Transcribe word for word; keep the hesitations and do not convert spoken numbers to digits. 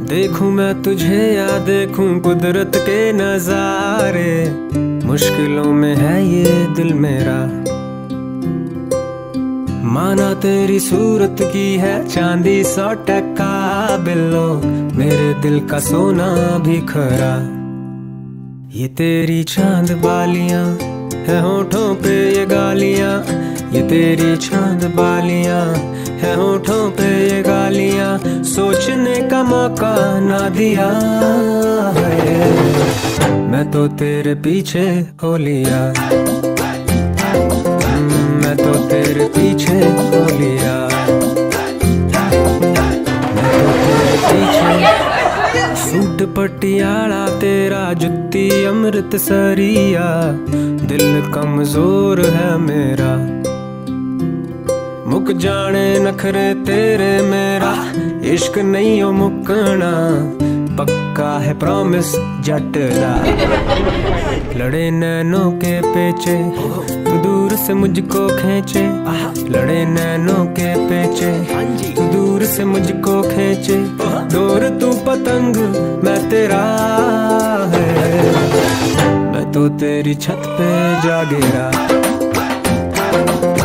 देखूं मैं तुझे या देखूं कुदरत के नजारे, मुश्किलों में है ये दिल मेरा। माना तेरी सूरत की है चांदी सौ टका बिल्लो, मेरे दिल का सोना भी खरा। ये तेरी चांद बालियां है होठों पे ये गालियां, ये तेरी चांद बालियां है होठों पे ये गालियां, सोचने का मौका ना दिया है। मैं तो तेरे पीछे हो लिया, मैं तो तेरे पीछे हो लिया, मैं तो तेरे पीछे। सूट पटियाला तेरा जुत्ती अमृतसरिया, दिल कमजोर है मेरा। मुक जाने नखरे तेरे मेरा, इश्क नहीं हो मुकना, पक्का है प्रॉमिस जट दा। लड़े नैनों के पेचे तू दूर से मुझको खींचे, लड़े नैनों के पेचे तू दूर से मुझको खींचे। दूर तू पतंग मैं तेरा है, मैं तो तेरी छत पे जा गिरा।